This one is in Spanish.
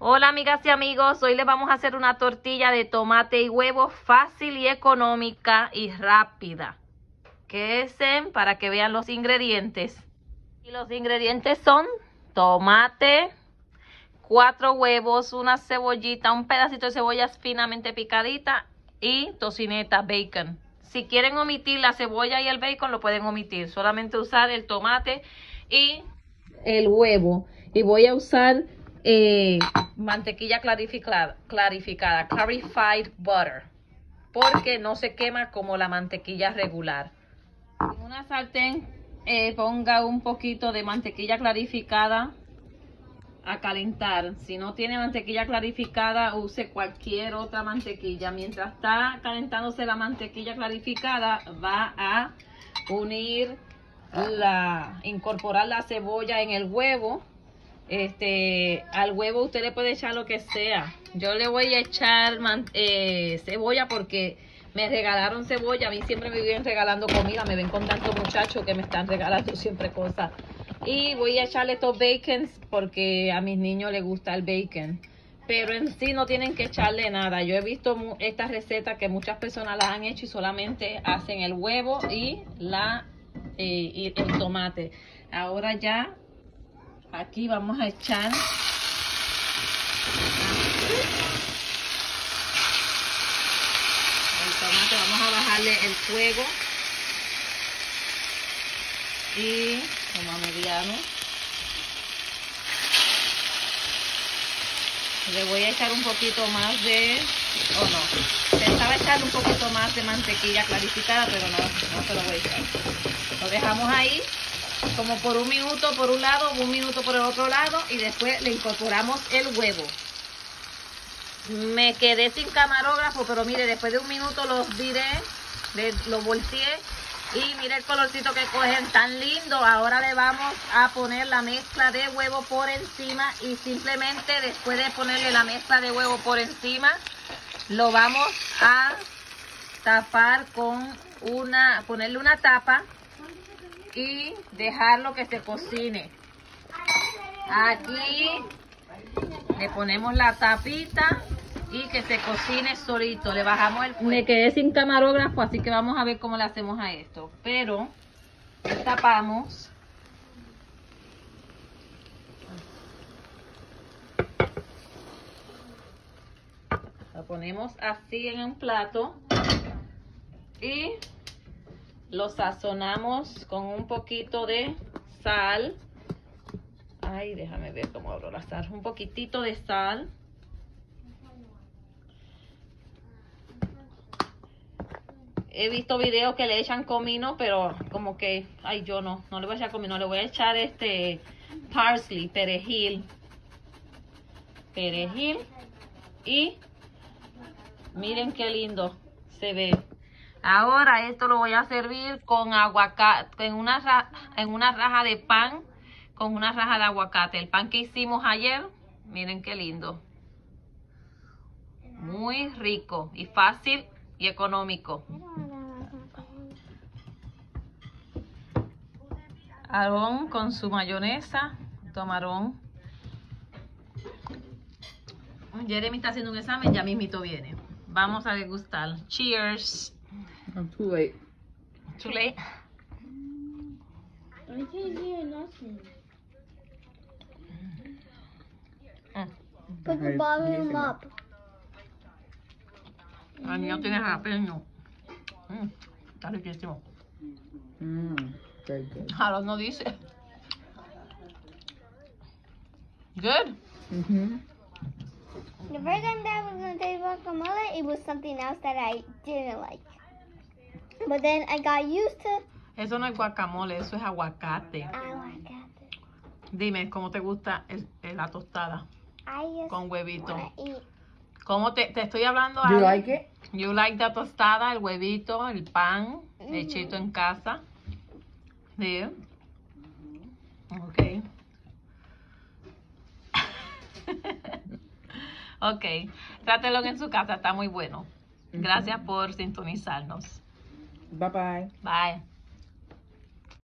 Hola amigas y amigos, hoy les vamos a hacer una tortilla de tomate y huevo fácil y económica y rápida. Quédense para que vean los ingredientes. Y los ingredientes son tomate, 4 huevos, una cebollita, un pedacito de cebolla finamente picadita y tocineta, bacon. Si quieren omitir la cebolla y el bacon lo pueden omitir, solamente usar el tomate y el huevo. Y voy a usar mantequilla clarificada, clarified butter, porque no se quema como la mantequilla regular. En una sartén ponga un poquito de mantequilla clarificada a calentar. Si no tiene mantequilla clarificada, use cualquier otra mantequilla. Mientras está calentándose la mantequilla clarificada, va a incorporar la cebolla en el huevo. Al huevo usted le puede echar lo que sea. Yo le voy a echar cebolla porque me regalaron cebolla. A mí siempre me viven regalando comida. Me ven con tantos muchachos que me están regalando siempre cosas. Y voy a echarle estos bacons porque a mis niños les gusta el bacon. Pero en sí no tienen que echarle nada. Yo he visto estas recetas que muchas personas las han hecho y solamente hacen el huevo y el tomate. Ahora ya aquí vamos a echar el tomate. Vamos a bajarle el fuego y como a mediano. Le voy a echar un poquito más pensaba echarle un poquito más de mantequilla clarificada, pero no se lo voy a echar. Lo dejamos ahí como por un minuto por un lado, un minuto por el otro lado, y después le incorporamos el huevo. Me quedé sin camarógrafo, pero mire, después de un minuto los viré, lo volteé y mire el colorcito que cogen, tan lindo. Ahora le vamos a poner la mezcla de huevo por encima y simplemente después de ponerle la mezcla de huevo por encima, lo vamos a tapar con ponerle una tapa y dejarlo que se cocine. Aquí le ponemos la tapita y que se cocine solito. Le bajamos el fuego. Me quedé sin camarógrafo, así que vamos a ver cómo le hacemos a esto. Pero tapamos. Lo ponemos así en un plato y lo sazonamos con un poquito de sal. Ay, déjame ver cómo abro la sal. Un poquitito de sal. He visto videos que le echan comino, pero como que, ay, yo no le voy a echar comino. Le voy a echar parsley, perejil. Y miren qué lindo se ve. Ahora esto lo voy a servir con aguacate, en una raja de pan, con una raja de aguacate. El pan que hicimos ayer, miren qué lindo. Muy rico y fácil y económico. Aarón con su mayonesa, tomarón. Jeremy está haciendo un examen, ya mismito viene. Vamos a degustar. Cheers. I'm too late. Too late? I can't hear nothing. Put the volume up. El mío tiene jalapeño. Está riquísimo. Very good. Aarón no dice. Good. The first time that I was going to taste guacamole, it was something else that I didn't like. But then I got used to Eso no es guacamole, eso es aguacate. aguacate. Dime, ¿cómo te gusta la tostada I just con huevito? want to eat. ¿Cómo te estoy hablando? Do you algo? like it? You like la tostada, el huevito, el pan hechito en casa. Sí. Ok. Ok. Trátelo en su casa, está muy bueno. Gracias por sintonizarnos. Bye bye. Bye.